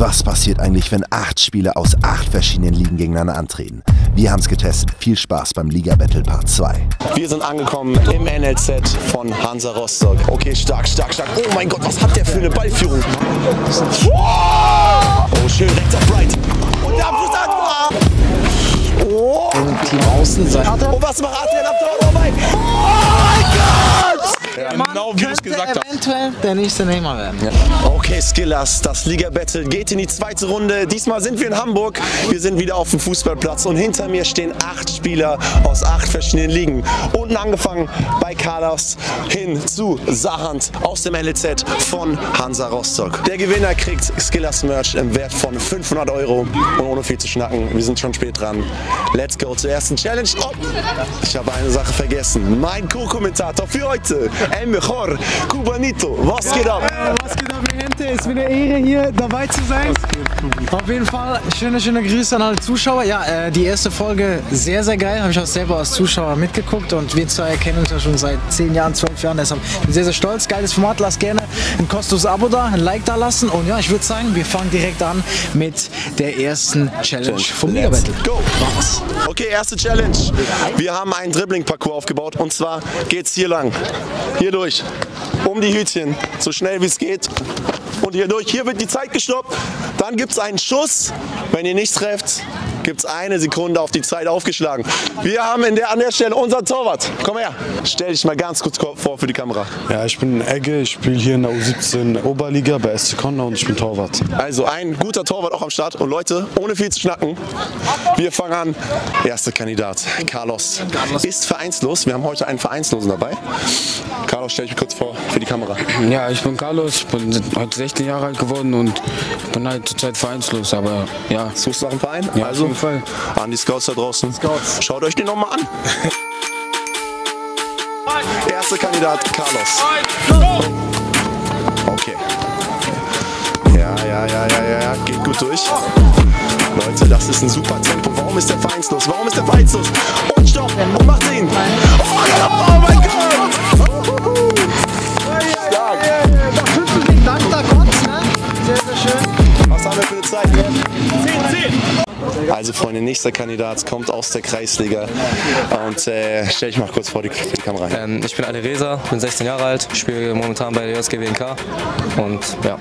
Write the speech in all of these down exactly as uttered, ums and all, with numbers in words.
Was passiert eigentlich, wenn acht Spieler aus acht verschiedenen Ligen gegeneinander antreten? Wir haben es getestet. Viel Spaß beim Liga Battle Part zwei. Wir sind angekommen im N L Z von Hansa Rostock. Okay, stark, stark, stark. Oh mein Gott, was hat der für eine Ballführung? Oh, schön rechts auf Bright. Und der Abschluss an. Oh. Im Team Außenseite. Oh, was macht Adrian ab da vorbei? Oh mein Gott! Ja, genau wie du es gesagt hast. Eventuell der nächste Neymar werden. Ja. Okay, Skillers, das Liga Battle geht in die zweite Runde. Diesmal sind wir in Hamburg. Wir sind wieder auf dem Fußballplatz und hinter mir stehen acht Spieler aus acht verschiedenen Ligen. Unten angefangen bei Carlos hin zu Sahand aus dem N L Z von Hansa Rostock. Der Gewinner kriegt Skillers Merch im Wert von fünfhundert Euro. Und ohne viel zu schnacken, wir sind schon spät dran. Let's go zur ersten Challenge. Oh, ich habe eine Sache vergessen. Mein Co-Kommentator für heute, El Mejor Cubanito. Was geht ab? Ja, was geht ab, mi gente? Es ist mir eine Ehre, hier dabei zu sein. Auf jeden Fall schöne, schöne Grüße an alle Zuschauer. Ja, äh, die erste Folge sehr, sehr geil. Habe ich auch selber als Zuschauer mitgeguckt und wir zwei kennen uns ja schon seit zehn Jahren, zwölf Jahren. Deshalb bin ich sehr, sehr stolz. Geiles Format. Lasst gerne ein kostenloses Abo da, ein Like da lassen. Und ja, ich würde sagen, wir fangen direkt an mit der ersten Challenge vom Liga Battle. Go! Okay, erste Challenge. Wir haben einen Dribbling-Parcours aufgebaut und zwar geht's hier lang. Hier durch. Um die Hütchen. So schnell wie es geht. Und hier durch. Hier wird die Zeit gestoppt. Dann gibt es einen Schuss. Wenn ihr nicht trefft, gibt es eine Sekunde auf die Zeit aufgeschlagen. Wir haben in der, an der Stelle unseren Torwart. Komm her. Stell dich mal ganz kurz vor für die Kamera. Ja, ich bin Egge. Ich spiele hier in der U siebzehn Oberliga bei S C Konna und ich bin Torwart. Also ein guter Torwart auch am Start. Und Leute, ohne viel zu schnacken, wir fangen an. Erster Kandidat, Carlos, ist vereinslos. Wir haben heute einen Vereinslosen dabei. Carlos, stell dich kurz vor für die Kamera. Ja, ich bin Carlos, ich bin heute sechzehn Jahre alt geworden und bin halt zurzeit vereinslos, aber ja. Suchst du nach einem Verein? Ja, also, auf jeden Fall. An die Scouts da draußen. Scouts. Schaut euch den nochmal an. Erster Kandidat, Carlos. Okay. Ja, ja, ja, ja, ja, geht gut durch. Leute, das ist ein super Tempo. Warum ist der vereinslos? Warum ist der vereinslos? Und stopp! Und macht ihn! Oh mein Gott! Stark! Dank da kurz, ne? Sehr, sehr schön. Was haben wir für eine Zeit? zehn zehn! Also Freunde, nächster Kandidat kommt aus der Kreisliga und äh, stell dich mal kurz vor die, die Kamera. Ähm, ich bin Alireza, bin sechzehn Jahre alt, spiele momentan bei der J S G W N K und ja.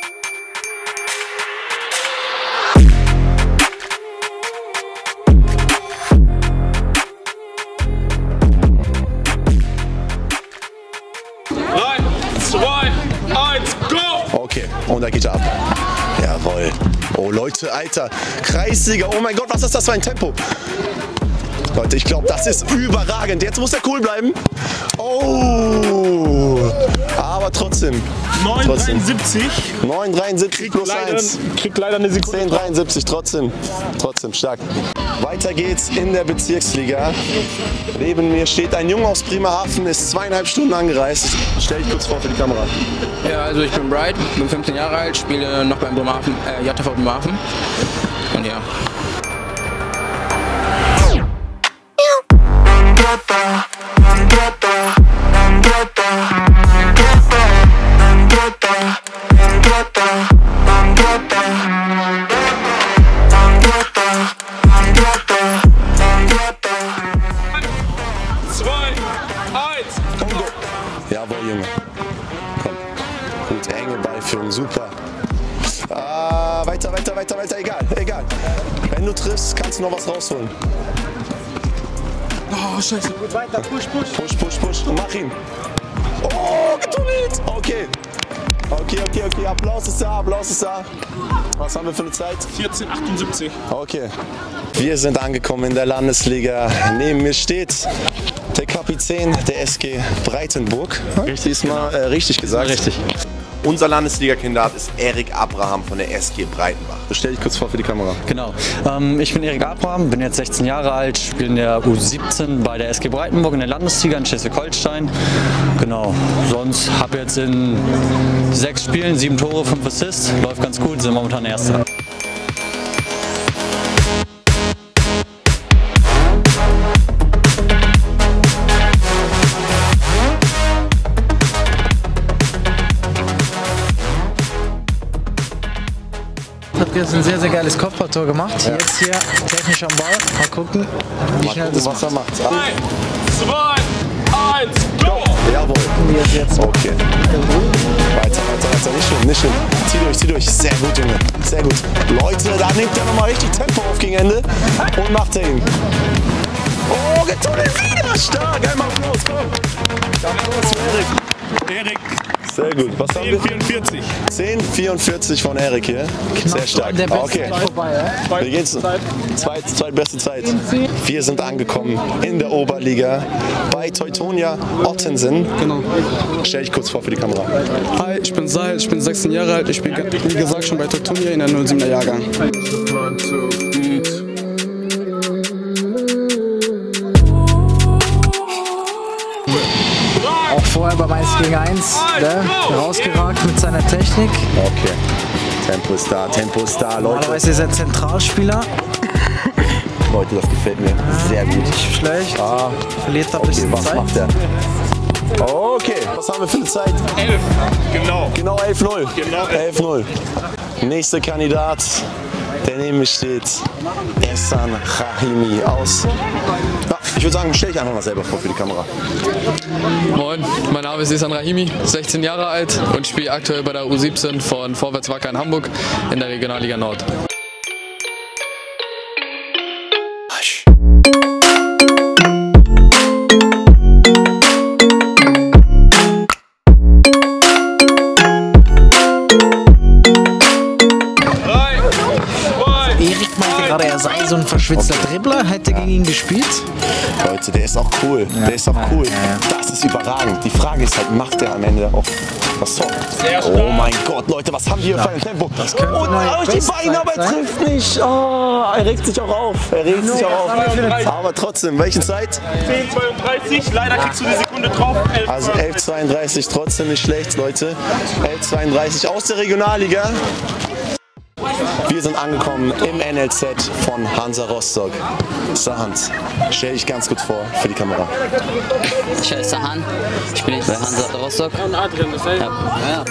Okay, und da geht er ab. Jawohl. Oh Leute, Alter. Kreisliga. Oh mein Gott, was ist das für ein Tempo? Leute, ich glaube, das ist überragend. Jetzt muss er cool bleiben. Oh. Aber trotzdem. neun dreiundsiebzig. neun dreiundsiebzig plus eins. Kriegt leider eine Sekunde. zehn dreiundsiebzig, trotzdem. Trotzdem stark. Weiter geht's in der Bezirksliga. Neben mir steht ein Junge aus Bremerhaven, ist zweieinhalb Stunden angereist. Stell dich kurz vor für die Kamera. Ja, also ich bin Bright, bin fünfzehn Jahre alt, spiele noch beim Bremerhaven, äh, J T V Bremerhaven. Und ja. Jawohl, Junge. Komm. Gut, enge Ballführung, super. Ah, weiter, weiter, weiter, weiter, egal, egal. Wenn du triffst, kannst du noch was rausholen. Oh, scheiße. Gut, weiter, push, push. Push, push, push und mach ihn. Oh, getunnelt. Okay. Okay, okay, okay, Applaus ist da, Applaus ist da. Was haben wir für eine Zeit? vierzehn achtundsiebzig. Okay. Wir sind angekommen in der Landesliga. Neben mir steht der Kapitän der S G Breitenburg. Richtig, diesmal äh, richtig gesagt. Richtig. Unser Landesliga-Kandidat ist Erik Abraham von der S G Breitenbach. Stell dich kurz vor für die Kamera. Genau. Ähm, ich bin Erik Abraham, bin jetzt sechzehn Jahre alt, spiele in der U siebzehn bei der S G Breitenburg in der Landesliga in Schleswig-Holstein. Genau. Sonst habe jetzt in sechs Spielen sieben Tore, fünf Assists. Läuft ganz gut, sind momentan Erster. Auch gestern ein sehr, sehr geiles Kopfballtor gemacht. Ja. Jetzt hier technisch am Ball. Mal gucken, wie Mal schnell gucken, das was macht. er macht. drei, zwei, eins, go! Jawohl. Jetzt, jetzt. Okay. Weiter, weiter, weiter. Nicht schlimm, nicht schlimm. Zieh durch, zieh durch. Sehr gut, Junge. Sehr gut. Leute, da nimmt er nochmal richtig Tempo auf gegen Ende. Und macht er ihn. Oh, getunnelt wieder. Stark. Einmal los, komm. Dann los, Erik. Erik. Sehr gut. Was haben wir? zehn vierundvierzig. zehn vierundvierzig von Erik hier. Sehr stark. Der beste Okay. vorbei, ja? Wie geht's? Zweit, zweitbeste Zeit. Wir sind angekommen in der Oberliga bei Teutonia Ottensen. Genau. Stell dich kurz vor für die Kamera. Hi, ich bin Sahel, ich bin sechzehn Jahre alt. Ich spiele, wie gesagt, schon bei Teutonia in der null siebener Jahrgang. Auch vorher beim eins gegen eins ne? rausgeragt mit seiner Technik. Okay. Tempo ist da, Tempo ist da, Leute. Normalerweise ist er Zentralspieler. Leute, das gefällt mir sehr gut. Nicht schlecht. Ah. Verliert da ein Okay, bisschen was Zeit. macht er? Okay, was haben wir für eine Zeit? elf. Genau. Genau elf null. Genau. elf null. Nächster Kandidat, der neben mir steht, Ehsan Rahimi aus. Ja, ich würde sagen, stell dich einfach mal selber vor für die Kamera. Moin, mein Name ist Ehsan Rahimi, sechzehn Jahre alt und spiele aktuell bei der U siebzehn von Vorwärts Wacker in Hamburg in der Regionalliga Nord. Erik meinte gerade, er sei so ein verschwitzter Dribbler, hätte gegen ihn gespielt. Leute, der ist auch cool. Ja. Der ist auch cool. Ja, ja. Das ist überragend. Die Frage ist halt, macht der am Ende auch was Tor? Oh mein Gott, Leute, was haben wir hier für ein Tempo? Das könnte Und neue oh, die Beine, aber er sein. trifft nicht. Oh, er regt sich auch auf. Er regt sich auch auf. Aber trotzdem, welche Zeit? zehn zweiunddreißig. Leider kriegst du die Sekunde drauf. elf Also elf zweiunddreißig, trotzdem nicht schlecht, Leute. elf zweiunddreißig aus der Regionalliga. Wir sind angekommen im N L Z von Hansa Rostock. Sahan, stell dich ganz kurz vor für die Kamera. Ich heiße Sahan, ich bin jetzt bei Hansa Rostock. Und Adrian, das heißt. Ja. Ja.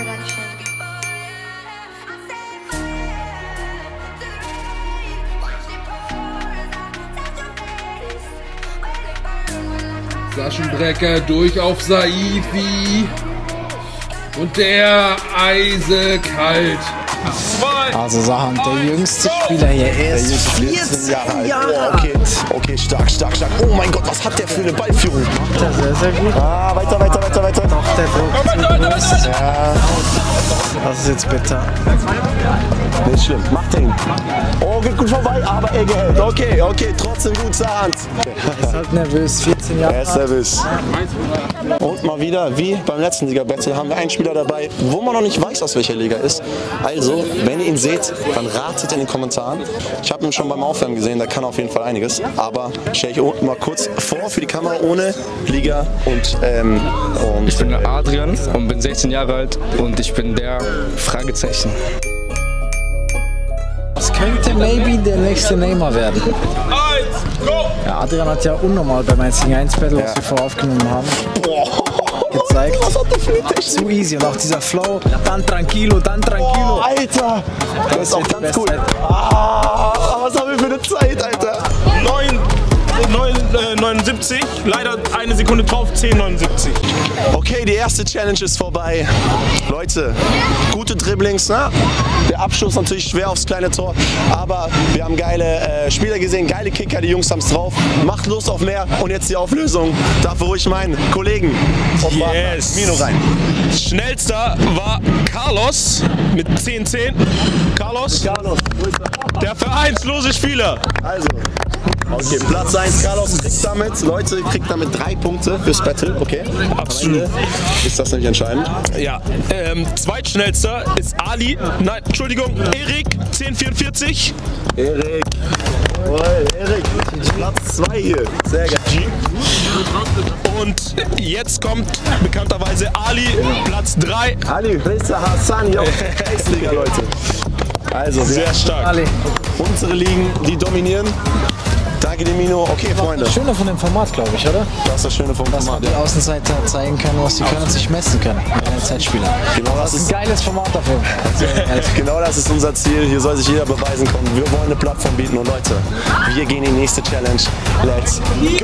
Flaschenbrecker durch auf Saifi. Und der eisekalt. Also Sahan, der jüngste Spieler hier. Er ist vierzehn Jahre alt. Okay, okay, stark, stark, stark. Oh mein Gott, was hat der für eine Ballführung? Macht er sehr, sehr gut. Ah, weiter, weiter, weiter, weiter. Doch, der Druck zu groß. Ja, Das ist jetzt bitter. nicht schlimm. Macht den. Oh, geht gut vorbei, aber er gehält. Okay, okay, trotzdem gut, Sahan. Er ist halt nervös, vierzehn Jahre Er ist alt. nervös. Und mal wieder, wie beim letzten Liga-Battle, haben wir einen Spieler dabei, wo man noch nicht weiß, aus welcher Liga ist. Also, wenn ihr ihn seht, dann ratet in den Kommentaren. Ich habe ihn schon beim Aufwärmen gesehen, der kann auf jeden Fall einiges. Aber stelle ich unten mal kurz vor für die Kamera ohne Liga und... Ähm, und Ich bin Adrian und bin sechzehn Jahre alt und ich bin der Fragezeichen. Das könnte maybe der nächste Neymar werden. eins, go! Ja, Adrian hat ja unnormal beim eins gegen eins Battle, was wir vorher aufgenommen haben, gezeigt. Zu easy und auch dieser Flow, dann tranquilo, dann tranquilo. Oh, Alter! Das ist auch wird die ganz cool. Bestzeit. Ah, was haben wir für eine Zeit, Alter? neun, neun, äh, neunundsiebzig. Leider eine Sekunde drauf. zehn neunundsiebzig. Okay, die erste Challenge ist vorbei. Leute, gute Dribblings, ne? Der Abschluss natürlich schwer aufs kleine Tor, aber wir haben geile äh, Spieler gesehen, geile Kicker, die Jungs haben es drauf. Macht Lust auf mehr und jetzt die Auflösung. Dafür hole ich meinen Kollegen und Yes. Mino rein. Schnellster war Carlos mit zehn zehn. Carlos, Carlos, der vereinslose Spieler. also. Okay, Platz eins, Carlos kriegt damit, Leute, kriegt damit drei Punkte fürs Battle, okay? Absolut. Am Ende ist das nämlich entscheidend. Ja, ähm, zweitschnellster ist Ali, nein, Entschuldigung, Erik, zehn vierundvierzig. Erik, jawohl, Erik, Platz zwei hier, sehr geil. Und jetzt kommt bekannterweise Ali, Platz drei. Ali, Reza Hassani auf der Kreisliga, Leute. Also, Sehr stark. Ali. unsere Ligen, die dominieren. Da Danke, Demino. Okay, Freunde. Das Schöne von dem Format, glaube ich, oder? Das ist das Schöne vom Dass Format. man die Außenseiter zeigen kann, was sie können und sich messen können. Mit Zeitspieler. Genau das, Das ist ist ein geiles Format dafür. Also, genau das ist unser Ziel. Hier soll sich jeder beweisen können. Wir wollen eine Plattform bieten. Und Leute, wir gehen in die nächste Challenge. Let's go!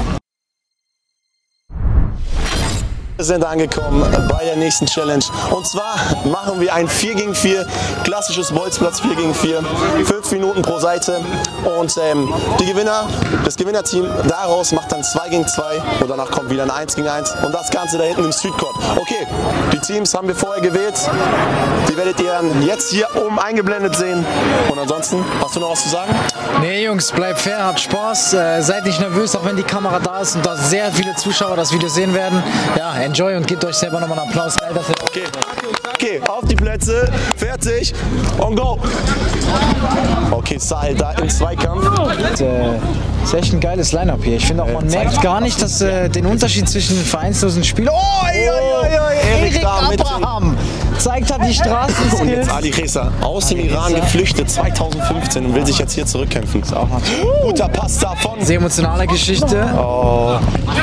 Wir sind angekommen bei der nächsten Challenge. Und zwar machen wir ein vier gegen vier, klassisches Bolzplatz vier gegen vier, fünf Minuten pro Seite. Und ähm, die Gewinner, das Gewinnerteam daraus macht dann zwei gegen zwei und danach kommt wieder ein eins gegen eins. Und das Ganze da hinten im Streetcourt. Okay, die Teams haben wir vorher gewählt. Die werdet ihr dann jetzt hier oben eingeblendet sehen. Und ansonsten, hast du noch was zu sagen? nee, Jungs, bleibt fair, habt Spaß. Äh, seid nicht nervös, auch wenn die Kamera da ist und da sehr viele Zuschauer das Video sehen werden. Ja, enjoy und gebt euch selber nochmal einen Applaus. Geil, dass ihr Okay. Okay, auf die Plätze, fertig und go! Okay, Sahel da im Zweikampf. Das äh, ist echt ein geiles Line-Up hier. Ich finde auch, man merkt gar nicht, dass äh, den Unterschied zwischen den vereinslosen Spielern. Oh, oi, oi, oi, Erik Abraham zeigt hat die Straßenskills. Und jetzt Ali Reza, aus dem Iran geflüchtet zweitausendfünfzehn und will sich jetzt hier zurückkämpfen. Ist auch mal guter Pass davon. sehr emotionale Geschichte. Oh.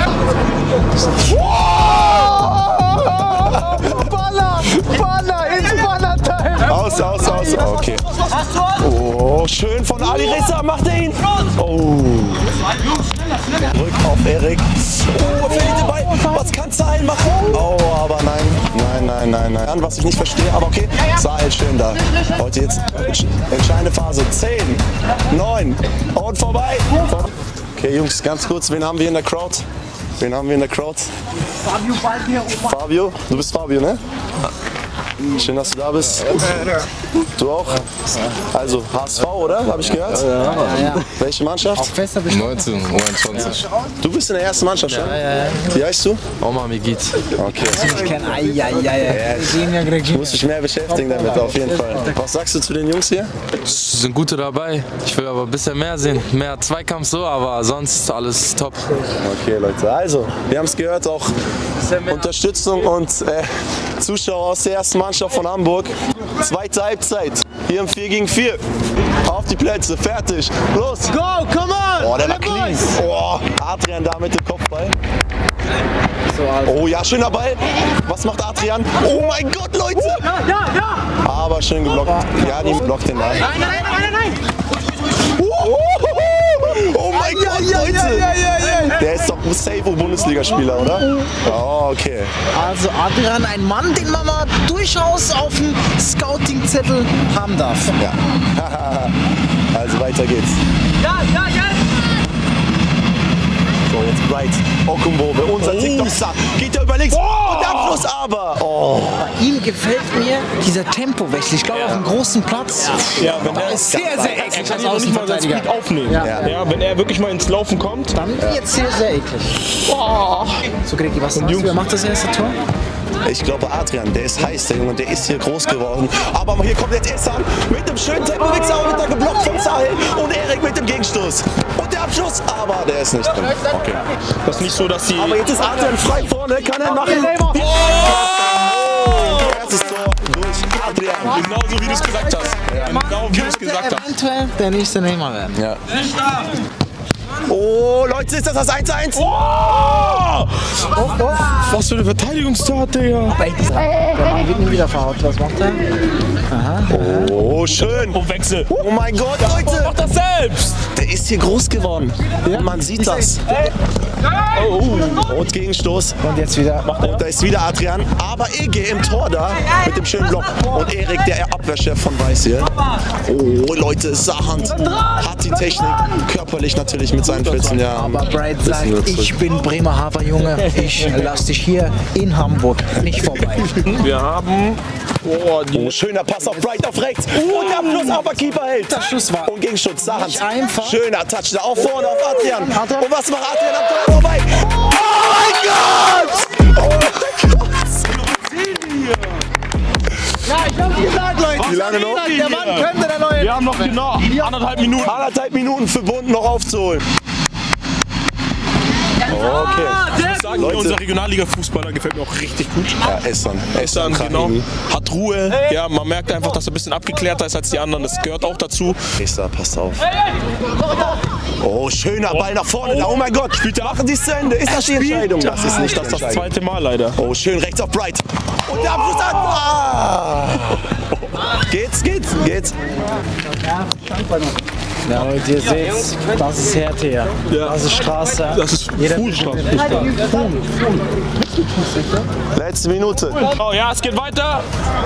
Baller! Baller! Ins Baller-Time! Aus, aus, aus. Okay. Oh, schön von Ali Reza, macht er ihn. Oh. Rück auf Erik. Oh, er verliert den Ball. Was kann Sahel machen? Oh, aber nein. Nein, nein, nein, nein. Was ich nicht verstehe, aber okay. Sahel schön da. Heute jetzt entscheidende Phase. zehn, neun und vorbei. Okay, Jungs, ganz kurz. Wen haben wir in der Crowd? Wen haben wir in der Crowd? Fabio Balbier. Fabio? Du bist Fabio, ne? Schön, dass du da bist. Du auch? Also H S V, oder? Habe ich gehört? Ja, ja, ja. Welche Mannschaft? neunzehn, neunundzwanzig. Du bist in der ersten Mannschaft schon? Ja, ja, ja. Wie heißt du? Omar Megid. Okay. Ich kenne Eieiei. Du musst dich mehr beschäftigen damit, auf jeden Fall. Was sagst du zu den Jungs hier? Es sind gute dabei. Ich will aber ein bisschen mehr sehen. Mehr Zweikampf so, aber sonst alles top. Okay, Leute. Also, wir haben es gehört, auch Unterstützung und äh, Zuschauer aus der ersten Mannschaft von Hamburg. Zweite Halbzeit. Hier im vier gegen vier. Auf die Plätze, fertig. Los! Go, come on! Oh, der war clean. Oh, Adrian da mit dem Kopfball. Oh ja, schöner Ball. Was macht Adrian? Oh mein Gott, Leute! Ja, ja, ja! Aber schön geblockt. Ja, die blockt den da. Nein, nein, nein, nein, nein! Oh mein Gott, Leute! Der ist doch ein Safe-Bundesligaspieler, oder? Oh, okay. Also Adrian, ein Mann, den man mal durchaus auf dem Scouting-Zettel haben darf. Ja. Also weiter geht's. Ja, ja, ja! So, jetzt Bright Okumbobe, unser oh. TikTok-Star. Geht er über links. Oh. Und Abschluss aber. Oh. Bei ihm gefällt mir dieser Tempowechsel. Ich glaube, ja. auf einem großen Platz. Ja, wenn er ist sehr, sehr eklig. Er kann ja auch nicht mal seinen Speed aufnehmen. Ja. Ja. Ja, wenn er wirklich mal ins Laufen kommt. Dann wird es sehr, sehr eklig. Oh. So, Gregi, was sagst du? Wer macht das erste Tor? Ich glaube Adrian, der ist heiß, der Junge, der ist hier groß geworden. Aber hier kommt jetzt Essan mit dem schönen Tempo-Wechsel, auch wieder geblockt von Sahel. Und Erik mit dem Gegenstoß. Und der Abschluss, aber der ist nicht drin. Okay. Das ist nicht so, dass sie... Aber jetzt ist Adrian frei vorne, kann er machen. Oh! Erstes Tor durch Adrian. Genauso wie du es gesagt hast. Ja, genau wie du es gesagt hast. Eventuell der nächste Neymar werden. Ja. Oh, Leute, ist das das eins eins? Oh! Oh, oh. Was für eine Verteidigungstat, Digga. Der Mann wird nie wieder verhaut. Was macht er? Aha. Oh, schön. Oh, Wechsel. Oh mein Gott, Leute. Mach das selbst. Der ist hier groß geworden. Ja. Man sieht das. Oh, und Gegenstoß. Und jetzt wieder. Und da ist wieder Adrian. Aber Ege im Tor da mit dem schönen Block. Und Erik, der Abwehrchef von Weiß hier. Oh, Leute, Sahand hat die Technik. Körperlich natürlich mit seinen vierzehn Jahren. Aber Bright sagt, ich bin Bremerhaven Junge. Ich lass dich hier in Hamburg nicht vorbei. Wir haben... Oh, oh, schöner Pass auf Bright auf rechts. Oh, und Abschluss, aber Keeper hält. Der Schuss war und Gegenschutz, Sahand. Einfach. Schöner Touch da, auch vorne auf Adrian. Und was macht Adrian am Tor vorbei? Oh mein Gott! Oh mein Gott! Ja, ich hab's gesagt, Leute. Wie lange noch? Der Mann könnte der neue. Wir haben noch genau anderthalb Minuten. Anderthalb Minuten für Bund noch aufzuholen. Okay. sagen, Leute. unser Regionalliga-Fußballer gefällt mir auch richtig gut. Ja, Essan. Essan, genau. Hat Ruhe. Ja, man merkt einfach, dass er ein bisschen abgeklärter ist als die anderen. Das gehört auch dazu. Essan, passt auf. Oh, schöner Ball nach vorne. Oh mein Gott, spielt er. Machen Sie es zu Ende. Ist das die Entscheidung? Das ist nicht das, das zweite Mal leider. Oh, schön rechts auf Bright. Und der Abschluss an. Ah. Geht's, geht's, geht's. Ja, Leute, ihr seht, das ist Härte hier. Ja. Das ist Straße. Das ist Fußstraße. Letzte Minute. Oh ja, es geht weiter.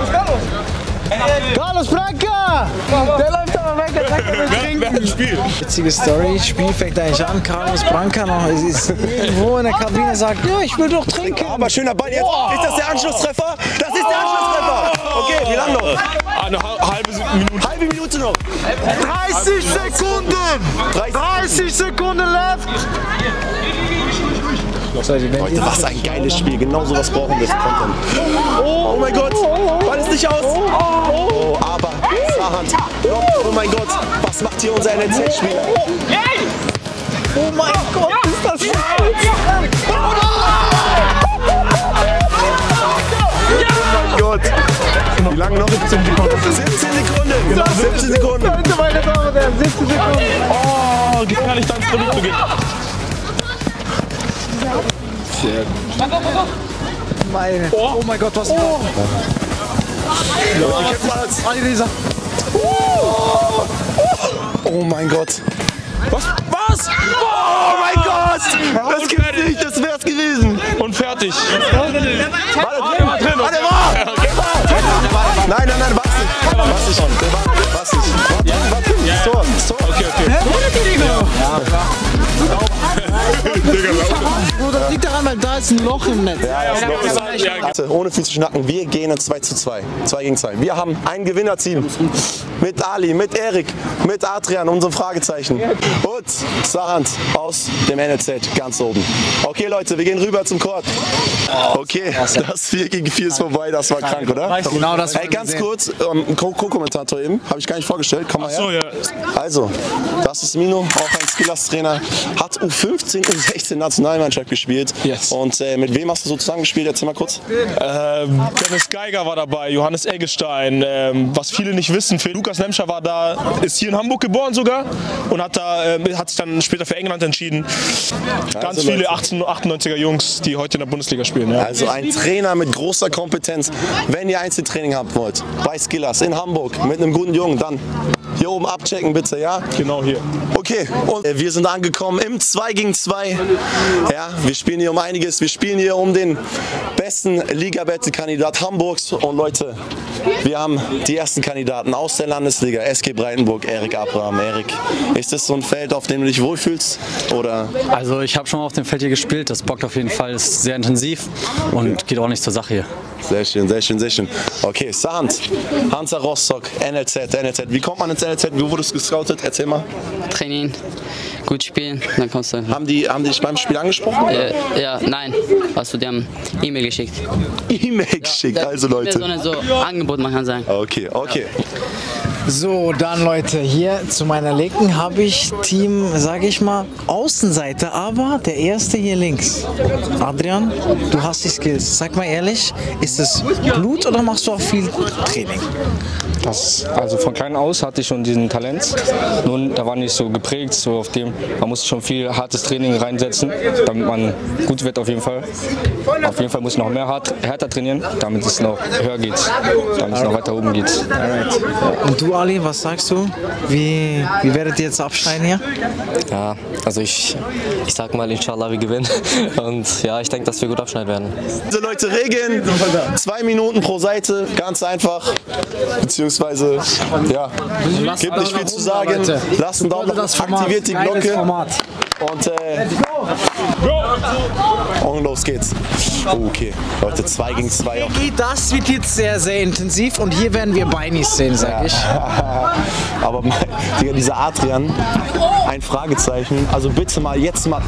Carlos Branca! Der läuft aber weg, der sagt, er will trinken. Spiel. Witzige Story, Spiel fängt eigentlich an, Carlos Branca noch ist irgendwo in der Kabine, sagt, ja, ich will doch trinken. Aber schöner Ball jetzt. Oh. Ist das der Anschlusstreffer? Das ist der Anschlusstreffer. Okay, wie lange noch? Eine halbe Minute. Halbe Minute noch. dreißig Sekunden! dreißig Sekunden left! Leute, was ein geiles Spiel. Genau sowas brauchen wir für Content. Oh mein Gott, Ball ist nicht aus. Oh, aber Saarhand. Oh mein Gott, was macht hier unser N L Z-Spieler? Oh mein Gott, ist das schön! Oh mein Gott. Wie lange noch? siebzehn Sekunden. siebzehn Sekunden. Genau, siebzehn Sekunden. Meine Damen und Herren, siebzehn Sekunden. Oh, gefährlich, dann ins Dribbling zu gehen. Meine. Oh mein Gott, was? Oh, oh mein Gott. Was? Was? Oh mein Gott! Das gibt's nicht, das wär's gewesen. Und fertig. War der drin? War der drin? War der war? Nein, nein, nein, was nicht. Was nicht. Was nicht. War drin, war drin. Tor, Tor. Okay, okay. Das liegt daran, weil da ist ein Loch im Netz. Ja, ja, ist noch ist ohne viel zu schnacken, wir gehen in zwei zu zwei. zwei gegen zwei. Wir haben ein Gewinnerteam. Mit Ali, mit Erik, mit Adrian, unserem Fragezeichen. Und Saarhand aus dem N L Z ganz oben. Okay, Leute, wir gehen rüber zum Court. Okay, das vier gegen vier ist vorbei, das war krank, oder? Genau, das Hey, ganz kurz, ähm, Co-Kommentator eben, habe ich gar nicht vorgestellt, komm mal her. Ach so, ja. Also, das ist Mino, auch ein Skillers-Trainer, hat U fünfzehn und sechzehn Nationalmannschaft gespielt. Yes. Und äh, mit wem hast du so zusammengespielt? Erzähl mal kurz. Ähm, Dennis Geiger war dabei, Johannes Eggestein. Ähm, was viele nicht wissen, Lukas Lemscher war da, ist hier in Hamburg geboren sogar und hat, da, äh, hat sich dann später für England entschieden. Ganz also, viele achtundneunziger Jungs, die heute in der Bundesliga spielen. Ja. Also ein Trainer mit großer Kompetenz. Wenn ihr Einzeltraining haben wollt, bei Skillers in Hamburg mit einem guten Jungen, dann hier oben abchecken bitte, ja? Genau hier. Okay, und wir sind angekommen im zwei gegen zwei. Ja, wir spielen hier um einiges. Wir spielen hier um den besten Liga-Battle-Kandidat Hamburgs. Und Leute, wir haben die ersten Kandidaten aus der Landesliga. S G Breitenburg, Erik Abraham. Erik, ist das so ein Feld, auf dem du dich wohlfühlst? Oder? Also ich habe schon mal auf dem Feld hier gespielt. Das bockt auf jeden Fall, ist sehr intensiv und geht auch nicht zur Sache hier. Sehr schön, sehr schön, sehr schön. Okay, Saarhand, Hansa Rostock, N L Z, N L Z. Wie kommt man ins N L Z? Wo wurdest du gescoutet? Erzähl mal. Training, gut spielen, dann kommst du. Haben die, haben die dich beim Spiel angesprochen? Äh, ja, nein. Also die haben E-Mail geschickt. E-Mail geschickt, ja, also Leute. So ein so Angebot, man kann sagen. Okay, okay. So, dann Leute, hier zu meiner Linken habe ich Team, sage ich mal, Außenseite, aber der erste hier links. Adrian, du hast die Skills. Sag mal ehrlich, ist es Blut oder machst du auch viel Training? Das, also von klein aus hatte ich schon diesen Talent. Nun, da war nicht so geprägt, so auf dem, man musste schon viel hartes Training reinsetzen, damit man gut wird auf jeden Fall. Auf jeden Fall muss ich noch mehr hart, härter trainieren, damit es noch höher geht, damit es noch weiter oben geht. Alright. Und du Ali, was sagst du? Wie, wie werdet ihr jetzt abschneiden hier? Ja, also ich, ich sag mal, inshallah, wir gewinnen. Und ja, ich denke, dass wir gut abschneiden werden. Also Leute, Regeln, zwei Minuten pro Seite, ganz einfach. Beziehungsweise, ja, gibt nicht viel zu sagen. Lasst einen Daumen nach oben, aktiviert die Glocke. Und, äh, und los geht's. Okay, Leute, zwei gegen zwei. Das wird jetzt sehr, sehr intensiv und hier werden wir Beinis sehen, sag ich. Aber dieser Adrian, ein Fragezeichen. Also bitte mal, jetzt mal.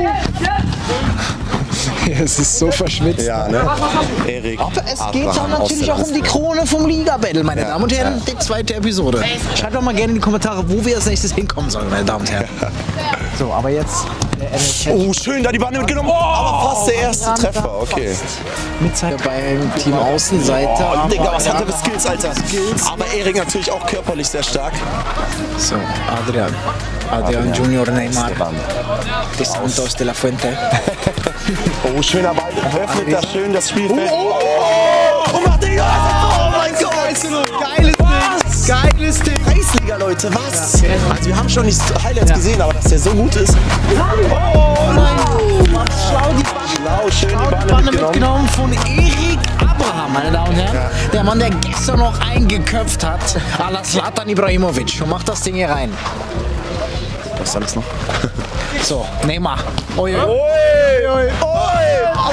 Es ist so verschwitzt. Ja, ne? Erik. Aber es geht dann natürlich auch um die Krone vom Liga-Battle, meine ja, Damen und Herren. Ja. Die zweite Episode. Schreibt doch mal gerne in die Kommentare, wo wir als nächstes hinkommen sollen, meine Damen und Herren. So, aber jetzt Oh, schön, da die Bande mitgenommen. Aber fast der erste Treffer, okay. Mitzeit beim Team Außenseite. Oh, Digga, was hat er für Skills, Alter? Aber Erik natürlich auch körperlich sehr stark. So, Adrian. Adrian Junior Neymar. De Santos de la Fuente. Oh, schöner Ball. Öffnet da schön das Spielfeld. Oh, oh, oh, macht den, oh mein Gott. Geiles Ding. Geiles Ding. Kreisliga, Leute, was? Also wir haben schon die Highlights gesehen, aber dass der so gut ist. Oh nein. Schlau die Bande. Schlau, schön die Bande, Bande mitgenommen. mitgenommen von Erik Abraham, meine Damen und Herren. Ja. Der Mann, der gestern noch eingeköpft hat, à la Zlatan Ibrahimovic. Und macht das Ding hier rein. Was ist alles noch? So, Neymar. Oi, oi, oi, oi, oi.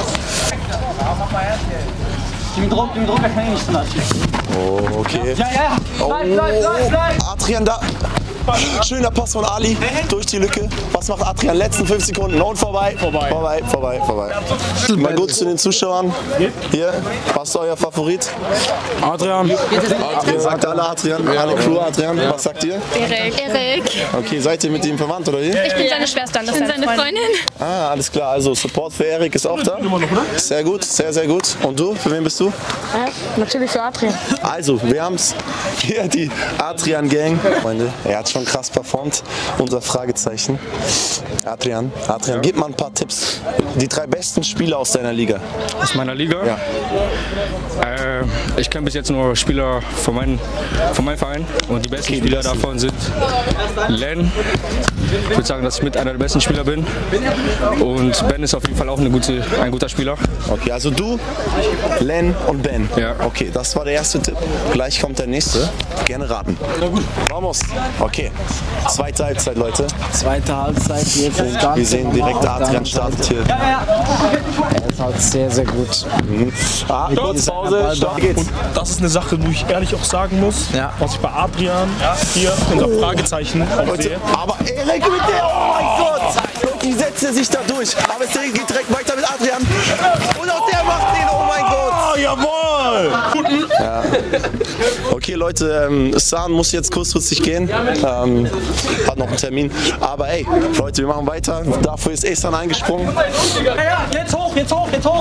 Im Druck, im Druck kann ich nicht lassen. Oh, okay. Ja, ja, bleib, bleib, bleib, bleib. Adrian da. Schöner Pass von Ali durch die Lücke. Was macht Adrian? Letzten fünf Sekunden. Und vorbei. Vorbei. Vorbei, vorbei, vorbei. Mal gut zu den Zuschauern. Hier, was ist euer Favorit? Adrian. Adrian. Sagt alle Adrian. Alle Crew Adrian. Was sagt ihr? Erik. Erik. Okay, seid ihr mit ihm verwandt oder wie? Ich bin seine Schwester. Ich bin seine Freundin. Ah, alles klar. Also Support für Erik ist auch da. Sehr gut, sehr, sehr gut. Und du? Für wen bist du? Ja, natürlich für Adrian. Also, wir haben es hier, die Adrian-Gang. Freunde, er hat schon krass performt. Unser Fragezeichen. Adrian, Adrian, gib mal ein paar Tipps. Die drei besten Spieler aus deiner Liga. Aus meiner Liga? Ja. Äh, ich kenne bis jetzt nur Spieler von, mein, von meinem Verein. Und die besten okay, Spieler die besten. davon sind Len. Ich würde sagen, dass ich mit einer der besten Spieler bin. Und Ben ist auf jeden Fall auch eine gute, ein guter Spieler. Okay, also du, Len und Ben. Ja. Okay, das war der erste Tipp. Gleich kommt der nächste. Gerne raten. Vamos. Okay, zweite Halbzeit, Leute. Zweite Halbzeit. Jetzt und wir sehen direkt, Adrian startet hier. Ja, ja. Er ist halt sehr, sehr gut. Mhm. Ah, kurz Pause, stopp geht's. Und das ist eine Sache, wo ich ehrlich auch sagen muss, ja. was ich bei Adrian hier unser Fragezeichen auch Leute, sehe. Aber Erik mit der, oh mein Gott! Wie setzt er sich da durch? Aber es geht direkt weiter mit Adrian. Und auch der macht den, oh mein Gott! Oh, jawohl! Ja. Okay, Leute, ähm, San muss jetzt kurzfristig gehen. Ähm, hat noch einen Termin. Aber ey, Leute, wir machen weiter. Dafür ist Ehsan eingesprungen. Ja, jetzt hoch, jetzt hoch, jetzt hoch!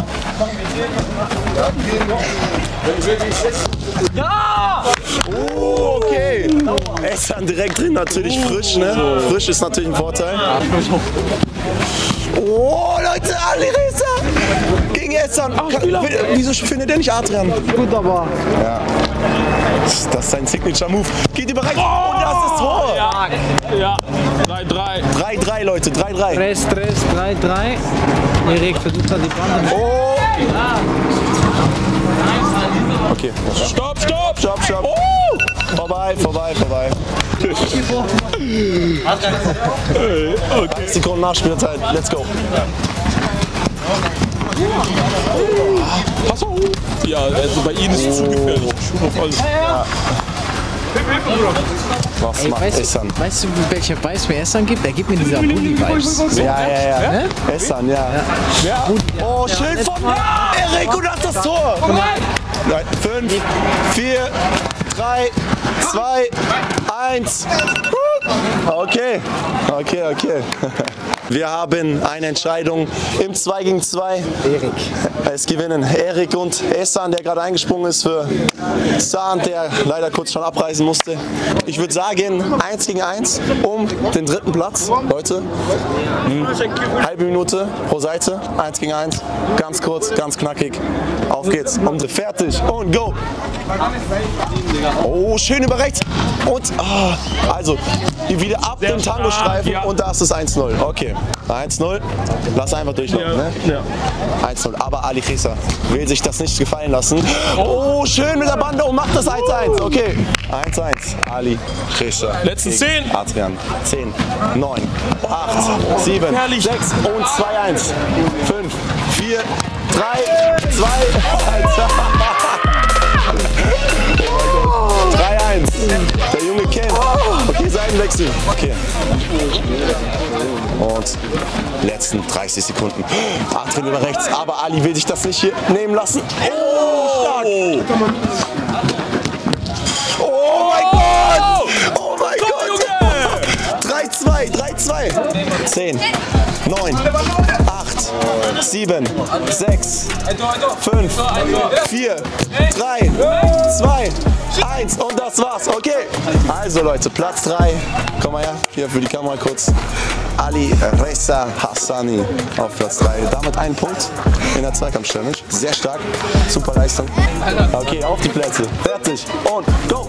Ja! Oh, okay. Ehsan direkt drin, natürlich frisch, ne? Frisch ist natürlich ein Vorteil. Oh, Leute, Ali Reza gegen Ehsan. Wieso findet der nicht Adrian? Gut, aber. Ja. Das ist sein Signature-Move. Geht über rechts. Oh, und das ist das Tor. Ja, ja. drei drei. drei drei, Leute. drei drei. Stress, Stress, drei drei. Erik versucht da die Bande. Oh. Okay. Stopp, stopp. Stopp, stopp. Oh. Vorbei, vorbei, vorbei. Okay. Sekunden Nachspielzeit. Let's go. Pass auf! Ja, also bei ihnen ist es zu gefährlich. Schuh auf alles. Ja. Was Ey, macht weißt, Ehsan? Du, weißt du, welcher Weiß mir Ehsan gibt? Er gibt mir diese Bulli-Vibes. Ja, ja, ja. Ne? Ehsan, ja. ja. Oh, Schild von Erik und das Tor! Nein, fünf, vier, drei, zwei, eins. Okay, okay, okay. Wir haben eine Entscheidung im zwei gegen zwei. Erik. Es gewinnen Erik und Ehsan, der gerade eingesprungen ist für San, der leider kurz schon abreisen musste. Ich würde sagen, eins gegen eins um den dritten Platz. Leute, hm. halbe Minute pro Seite, eins gegen eins. Ganz kurz, ganz knackig. Auf geht's. Und fertig und go. Oh, schön über rechts. Und oh, also wieder ab dem Tango-Streifen ja. Und da ist es eins null. Okay, eins null. Lass einfach durchlaufen. Ja. Ne? Ja. eins null. Aber Ali Reza will sich das nicht gefallen lassen. Oh, schön mit der Bande und macht das eins eins. Okay, eins eins. Ali Reza. Letzten zehn. Adrian. zehn, neun, acht, sieben, sechs und zwei eins. fünf, vier, drei, zwei, eins. drei eins. Der Junge kennt. Okay, Seitenwechsel. Okay. Und letzten dreißig Sekunden. Adrian über rechts. Aber Ali will sich das nicht hier nehmen lassen. Oh, stark. Oh mein Gott. Oh mein Gott. drei zwei. drei zwei. zehn, neun, acht, sieben, sechs, fünf, vier, drei, zwei, eins und das war's. Okay. Also Leute, Platz drei. Komm mal her, hier für die Kamera kurz. Ali Reza Hassani auf Platz drei. Damit einen Punkt in der Zweikampf-Challenge. Sehr stark, super Leistung. Okay, auf die Plätze. Fertig und go!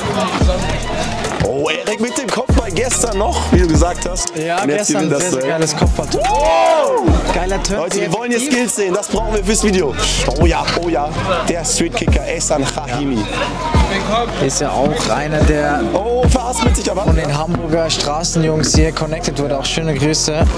Oh, Erik mit dem Kopfball gestern noch, wie du gesagt hast. Ja, und jetzt gestern das sehr, sehr Duell. geiles Kopfballtor. Oh! Geiler Turn. Leute, wir wollen hier Skills sehen, das brauchen wir fürs Video. Oh ja, oh ja, der Streetkicker Ehsan Rahimi. Ist ja auch einer der oh, verhaspelt sich aber. von den Hamburger Straßenjungs hier connected wurde. Auch schöne Grüße. Hat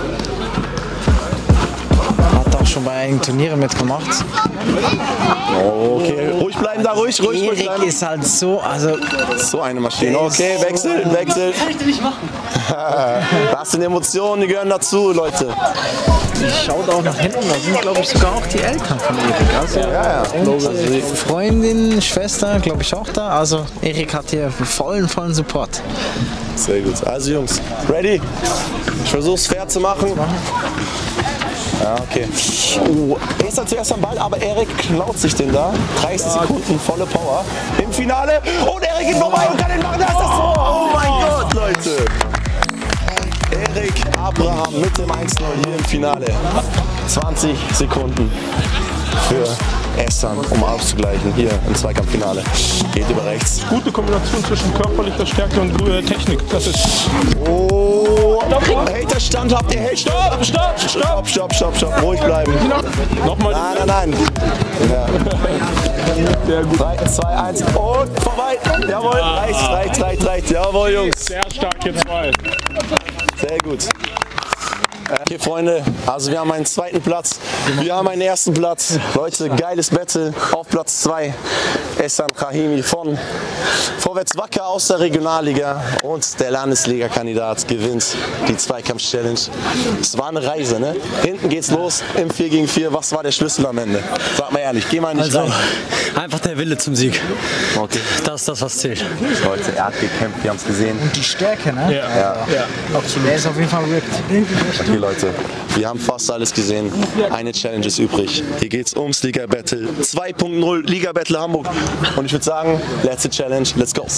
auch schon bei einigen Turnieren mitgemacht. Oh, okay, ruhig bleiben da, ruhig, ruhig, ruhig bleiben. Erik ist halt so, also so eine Maschine. Okay, Wechsel, Wechsel. Kann ich dir nicht machen. Das sind Emotionen, die gehören dazu, Leute. Schaut auch nach hinten, da sind glaube ich sogar auch die Eltern von Erik. Also, ja, ja. Und äh, Freundin, Schwester, glaube ich auch da. Also Erik hat hier vollen, vollen Support. Sehr gut. Also Jungs, ready? Ich versuch's fair zu machen. Ja, okay. Oh, er ist zuerst am Ball, aber Erik klaut sich den da. dreißig Sekunden, volle Power. Im Finale. Und Erik geht vorbei und kann den machen. Da ist das Tor. Oh mein Gott, Leute. Erik Abraham mit dem eins null hier im Finale. zwanzig Sekunden für Ehsan, um auszugleichen. Hier im Zweikampffinale. Geht über rechts. Gute Kombination zwischen körperlicher Stärke und Technik. Das ist. Oh, Haterstand habt ihr. Hey, stopp, stopp, stopp, stopp, stopp, stopp. Ruhig bleiben. Nochmal. Nein, nein, nein. Ja. Sehr gut. drei, zwei, eins und vorbei. Jawohl, reicht, reicht, reicht, reicht. Jawohl, Jungs. Sehr stark hier zwei. Sehr gut. Okay, Freunde, also wir haben einen zweiten Platz, wir haben einen ersten Platz. Leute, geiles Battle auf Platz zwei. Ehsan Rahimi von Vorwärts Wacker aus der Regionalliga und der Landesliga-Kandidat gewinnt die Zweikampf-Challenge. Es war eine Reise, ne? Hinten geht's los im vier gegen vier. Was war der Schlüssel am Ende? Sag mal ehrlich, geh mal nicht Also, rein. einfach der Wille zum Sieg. Okay. Das ist das, was zählt. Leute, er hat gekämpft, wir haben es gesehen. Und die Stärke, ne? Ja, Ja. ja, absolut. Der ist auf jeden Fall ripped. Okay, Leute, wir haben fast alles gesehen. Eine Challenge ist übrig. Hier geht's ums Liga-Battle zwei punkt null, Liga-Battle Hamburg. Und ich würde sagen, letzte Challenge, let's go.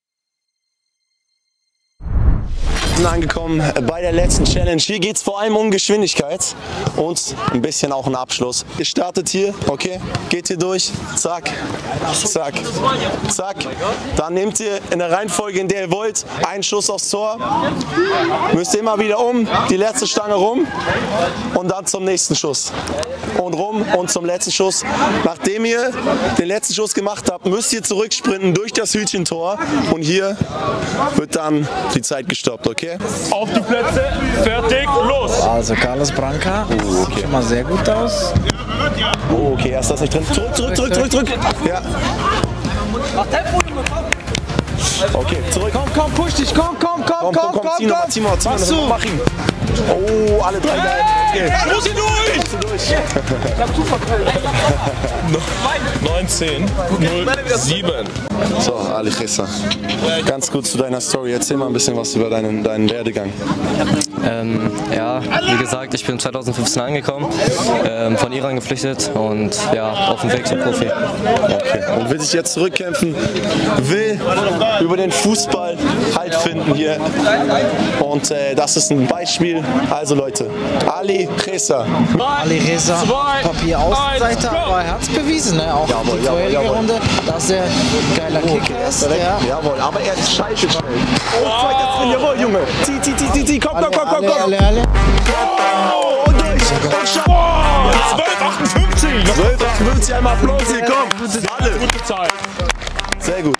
Wir sind angekommen bei der letzten Challenge. Hier geht es vor allem um Geschwindigkeit und ein bisschen auch einen Abschluss. Ihr startet hier, okay, geht hier durch, zack, zack, zack. Dann nehmt ihr in der Reihenfolge, in der ihr wollt, einen Schuss aufs Tor. Müsst ihr immer wieder um, die letzte Stange rum und dann zum nächsten Schuss. Und rum und zum letzten Schuss. Nachdem ihr den letzten Schuss gemacht habt, müsst ihr zurücksprinten durch das Hütchentor und hier wird dann die Zeit gestoppt, okay? Auf die Plätze, fertig, los! Also Carlos Branca, Oh, okay. sieht schon mal sehr gut aus. Oh, okay, er ist das nicht drin. Zurück, zurück, zurück, zurück, zurück. Ja. Okay, zurück. Komm, komm, push dich, komm, komm, komm, Komm, komm, komm, zieh noch mal, zieh noch mal, zieh Machst noch mal, du? mach ihn. Oh, alle drei geil. Okay. Er muss hier durch! Musst du durch. neunzehn null sieben. So, Ali Reza, ganz kurz zu deiner Story. Erzähl mal ein bisschen was über deinen, deinen Werdegang. Ähm, ja, wie gesagt, ich bin zweitausendfünfzehn angekommen, ähm, von Iran geflüchtet und ja, auf dem Weg zum Profi. Okay. Und will sich jetzt zurückkämpfen, will über den Fußball Halt finden hier. Und äh, das ist ein Beispiel. Also Leute, Ali Reza. Ali Reza, Papier Außenseiter, aber er hat es bewiesen, ne? Auch Jawohl, die jawohl, vorherige jawohl. Runde, dass er ein geiler Kicker ist. Direkt, Ja. Jawohl, aber er ist scheiße schnell. Oh, zweiter drin, jawohl, Junge. Zieh, zieh, zieh, zieh, zieh, komm, komm, komm, komm, Alle, komm. alle, alle. Oh, und durch. Und schau. zwölf achtundfünfzig! zwölf achtundfünfzig, einmal Applaus hier, komm. Alle. Gute Zeit. Sehr gut.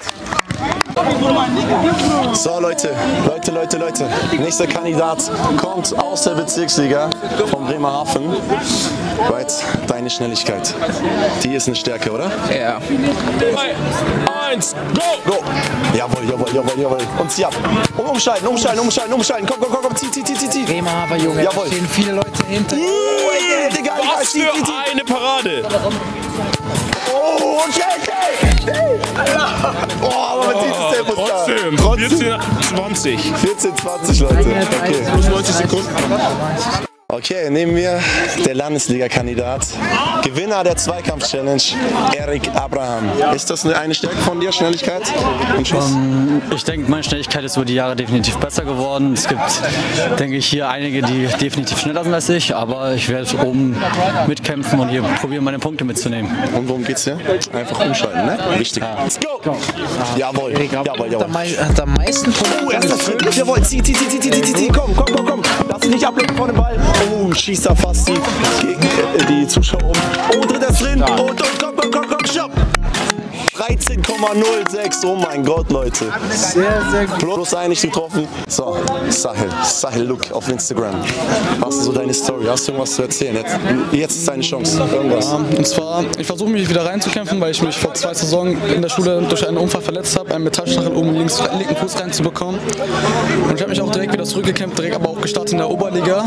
So Leute, Leute, Leute, Leute. Nächster Kandidat kommt aus der Bezirksliga von Bremerhaven. Right, deine Schnelligkeit, die ist eine Stärke, oder? Ja. drei, eins, go! Go! Jawohl, jawohl, jawohl, jawohl. Und zieh ab. Und umschalten, umschalten, umschalten, umschalten. Komm, komm, komm, komm, zieh, zieh, zieh, zieh, zieh. Bremerhaven, Junge, da Jawohl. stehen viele Leute hinter. Uh, ey, Digga, Digga, Was zieh, zieh, für zieh. eine Parade! Oh, okay, okay. Oh, aber man sieht das Tempo da. Trotzdem, vierzehn zwanzig. vierzehn zwanzig, Leute. Okay. Plus neunzig Sekunden. Okay, neben mir der Landesliga-Kandidat, Gewinner der Zweikampf-Challenge, Erik Abraham. Ist das eine Stärke von dir, Schnelligkeit im Schuss? Um, ich denke, meine Schnelligkeit ist über die Jahre definitiv besser geworden. Es gibt, denke ich, hier einige, die definitiv schneller sind als ich, aber ich werde oben mitkämpfen und hier probieren, meine Punkte mitzunehmen. Und worum geht's hier? Einfach umschalten, ne? Wichtig. Ja. Let's go! go. Jawohl, jawohl, jawohl. Hat am meisten Punkte. Oh, erster Schritt. Jawohl, zieh, zieh, zieh, zieh, zieh, zieh, zieh. Komm, komm, komm, komm. Lass dich nicht ablenken von dem Ball. Oh, schießt da fast die, die, die Zuschauer um. Oh, dritter drin. Und, und, komm, komm, komm, komm, stopp. dreizehn Komma null sechs, oh mein Gott, Leute. Sehr, sehr gut. Plus ein nicht getroffen. So, Sahel, Sahel Look auf Instagram. Was ist so deine Story? Hast du irgendwas zu erzählen? Jetzt, jetzt ist deine Chance. Irgendwas. Ja, und zwar, ich versuche mich wieder reinzukämpfen, weil ich mich vor zwei Saisonen in der Schule durch einen Unfall verletzt habe, einen Metallstachel oben links linken Fuß reinzubekommen. Und ich habe mich auch direkt wieder zurückgekämpft, direkt aber auch gestartet in der Oberliga.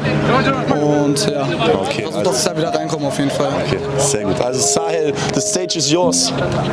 Und ja, okay, versuche, also, dass ich da wieder reinkomme auf jeden Fall. Okay, sehr gut. Also Sahel, the stage is yours.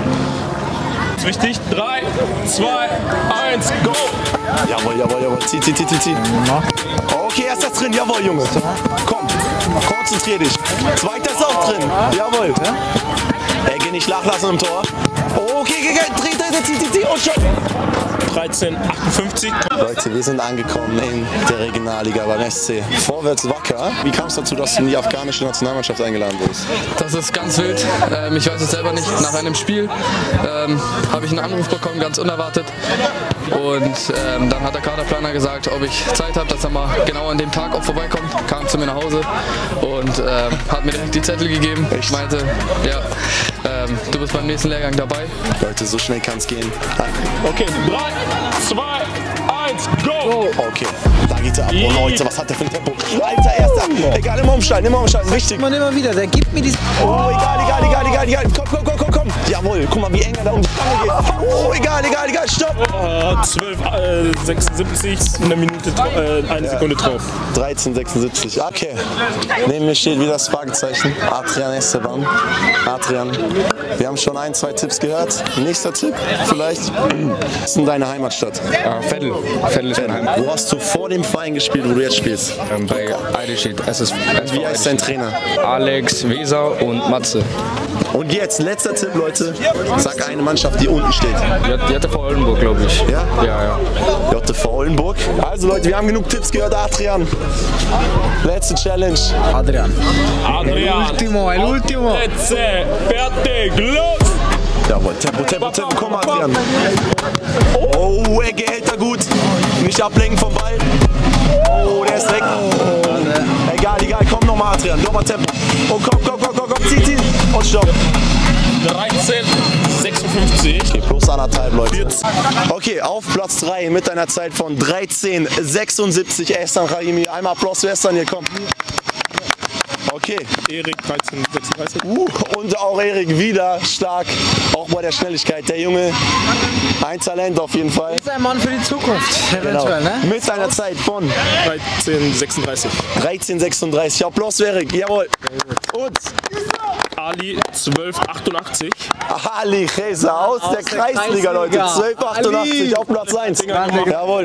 Wichtig. drei, zwei, eins, go! Jawohl, jawohl, jawohl. Zieh, zieh, zieh, zieh, zieh. Okay, erster ist drin. Jawohl, Junge. Komm, konzentrier dich. Zweiter ist auch drin. Jawohl. Ey, geh nicht nachlassen im Tor. Okay, geh, geh, dreh, dreh, dreh, zieh, zieh, zieh und schon. dreizehn achtundfünfzig. Leute, wir sind angekommen in der Regionalliga beim S C Vorwärts Wacker. Wie kam es dazu, dass du in die afghanische Nationalmannschaft eingeladen wurdest? Das ist ganz wild. Ähm, ich weiß es selber nicht. Nach einem Spiel ähm, habe ich einen Anruf bekommen, ganz unerwartet. Und ähm, dann hat der Kaderplaner gesagt, ob ich Zeit habe, dass er mal genau an dem Tag auch vorbeikommt. Kam zu mir nach Hause und ähm, hat mir direkt die Zettel gegeben. Ich meinte, ja, ähm, du bist beim nächsten Lehrgang dabei. Leute, so schnell kann es gehen. Okay, drei, zwei, eins, go! Okay, da geht er ab. Oh Leute, was hat der für ein Tempo? Alter, erster. Egal, immer umschalten, immer umschalten. Wichtig. Man immer wieder, der gibt mir die. Oh, egal, egal, egal, egal, egal. Komm, komm, komm, komm, komm. Jawohl, guck mal, wie eng er da um die Stange geht. Oh, egal, egal, egal, stopp. zwölf sechsundsiebzig, eine Minute, äh, eine Sekunde drauf. dreizehn sechsundsiebzig, okay. Neben mir steht wieder das Fragezeichen. Adrian Esteban. Adrian, wir haben schon ein, zwei Tipps gehört. Nächster Tipp vielleicht. Was ist denn deine Heimatstadt? Ja, Veddel. Veddel ist meine Heimat. Wo hast du vor dem Verein gespielt, wo du jetzt spielst? Ähm, bei Eidelstedt. S S V. Wie heißt dein Trainer? Alex Weser und Matze. Und jetzt, letzter Tipp, Leute. Sag eine Mannschaft, die unten steht. J T V Oldenburg, glaube ich. Ja? Ja, ja. J T V Oldenburg. Also Leute, wir haben genug Tipps gehört. Adrian, letzte Challenge. Adrian. Adrian. El último, el último. Let's, fertig, los! Jawohl, Tempo, Tempo, Tempo, komm Adrian. Oh, Ecke hält er gut. Nicht ablenken vom Ball. Oh, der ist weg. Egal, egal, komm nochmal Adrian, nochmal Tempo. Oh, komm, komm, komm, komm, komm, zieh, zieh. Und stopp. dreizehn sechsundfünfzig. Okay, plus anderthalb, Leute. Okay, auf Platz drei mit einer Zeit von dreizehn sechsundsiebzig. Ehsan Rahimi, einmal Applaus für Ehsan hier, komm. Okay. Erik dreizehn sechsunddreißig. Uh, und auch Erik wieder stark, auch bei der Schnelligkeit. Der Junge, ein Talent auf jeden Fall. Ist ein Mann für die Zukunft, eventuell, Genau. ne? Mit einer Zeit von dreizehn sechsunddreißig. dreizehn sechsunddreißig. Applaus für Erik, jawohl. Und Ali zwölf achtundachtzig. Ali Reza aus, Aus der, der Kreisliga, Kreisliga. Leute. zwölf achtundachtzig Ali. auf Platz eins. Jawohl.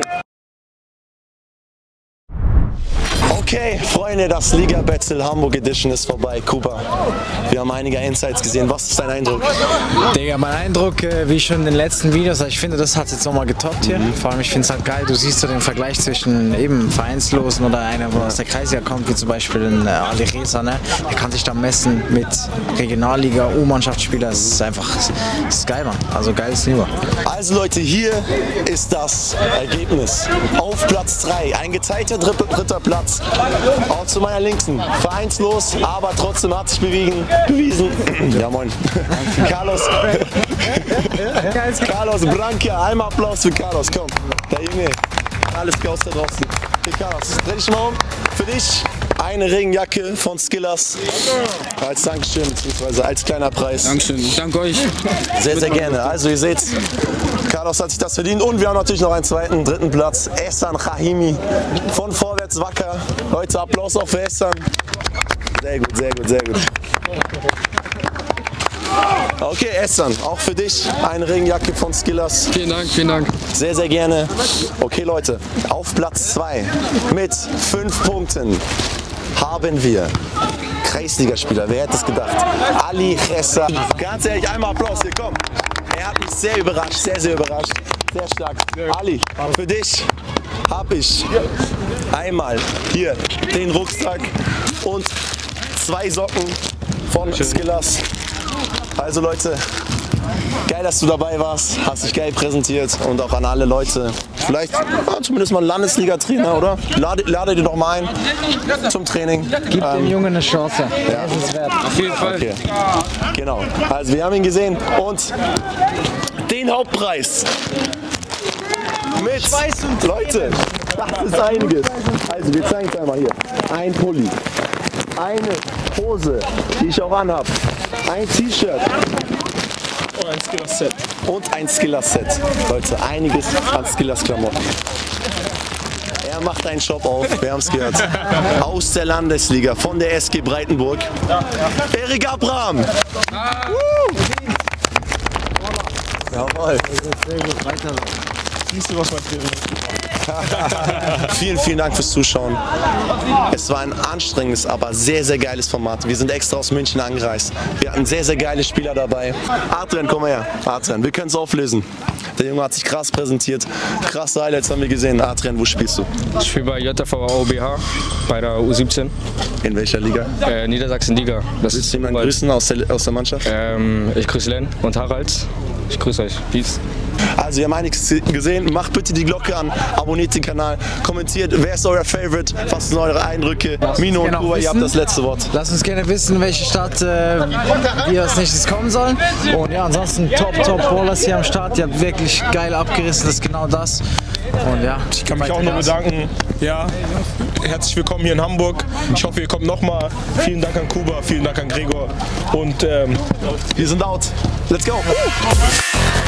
Okay, Freunde, das Liga Battle Hamburg Edition ist vorbei. Cooper, wir haben einige Insights gesehen. Was ist dein Eindruck? Digga, mein Eindruck, äh, wie schon in den letzten Videos, ich finde, das hat jetzt nochmal getoppt hier. Mhm. Vor allem, ich finde es halt geil, du siehst so den Vergleich zwischen eben Vereinslosen oder einer, wo aus der Kreisliga kommt, wie zum Beispiel ein äh, Ali Reza, ne? Der kann sich da messen mit Regionalliga, U-Mannschaftsspieler. Das ist einfach, das ist geil, Mann. Also geiles Niveau. Also Leute, hier ist das Ergebnis. Auf Platz drei, ein geteilter dritter, dritter Platz. Auch zu meiner Linken, vereinslos, aber trotzdem hat sich bewiesen. bewiesen. Ja moin. Carlos. Carlos Branca, einmal Applaus für Carlos, komm. Der Junge, alles Chaos da draußen. Hey Carlos, dreh dich mal um. Für dich eine Regenjacke von Skillers. Als Dankeschön, beziehungsweise als kleiner Preis. Dankeschön, ich danke euch. Sehr, sehr gerne. Also ihr seht, Carlos hat sich das verdient. Und wir haben natürlich noch einen zweiten, dritten Platz. Ehsan Rahimi von Vorwärts Wacker. Leute, Applaus auch für Ehsan. Sehr gut, sehr gut, sehr gut. Okay, Essan, auch für dich eine Regenjacke von Skillers. Vielen Dank, vielen Dank. Sehr, sehr gerne. Okay, Leute, auf Platz zwei mit fünf Punkten haben wir Kreisligaspieler. Wer hätte es gedacht? Ali Chessa. Ganz ehrlich, einmal Applaus hier, komm. Er hat mich sehr überrascht, sehr, sehr überrascht. Sehr stark. Ali, für dich habe ich einmal hier den Rucksack und zwei Socken von Skillers. Also Leute, geil, dass du dabei warst, hast dich geil präsentiert und auch an alle Leute. Vielleicht ja, zumindest mal ein Landesliga-Trainer, oder? Lade, lade dir doch mal ein zum Training. Gib ähm, dem Jungen eine Chance. Ja. Das ist es wert. Auf jeden Fall. Okay. Genau. Also wir haben ihn gesehen und den Hauptpreis mit, Leute, das ist einiges. Also wir zeigen es einmal hier. Ein Pulli, eine Hose, die ich auch anhab, ein T-Shirt. Und ein Skillers-Set. Und ein Skillers-Set. Leute, einiges an Skillers-Klamotten. Er macht einen Shop auf, wir haben es gehört. Aus der Landesliga von der S G Breitenburg. Erik Abraham. Ah. Jawohl. Sehr gut, weiter. Siehst du, was mein Training Vielen, vielen Dank fürs Zuschauen. Es war ein anstrengendes, aber sehr, sehr geiles Format. Wir sind extra aus München angereist. Wir hatten sehr, sehr geile Spieler dabei. Adrian, komm mal her. Adrian, wir können es auflösen. Der Junge hat sich krass präsentiert. Krasse Highlights haben wir gesehen. Adrian, wo spielst du? Ich spiele bei J V A O B H, bei der U siebzehn. In welcher Liga? Äh, Niedersachsen-Liga. Das ist jemand grüßen aus der, aus der Mannschaft? Ähm, ich grüße Len und Harald. Ich grüße euch. Peace. Also, wir haben einiges gesehen. Macht bitte die Glocke an, abonniert den Kanal, kommentiert, wer ist euer Favorite, was sind eure Eindrücke. Mino und Kuba, ihr habt das letzte Wort. Lasst uns gerne wissen, welche Stadt äh, wir als nächstes kommen sollen. Und ja, ansonsten top, top Ballers hier am Start. Ihr habt wirklich geil abgerissen, das ist genau das. Und ja, ich kann mich auch nur bedanken. Ja, herzlich willkommen hier in Hamburg. Ich hoffe, ihr kommt nochmal. Vielen Dank an Kuba, vielen Dank an Gregor. Und ähm, wir sind out. Let's go.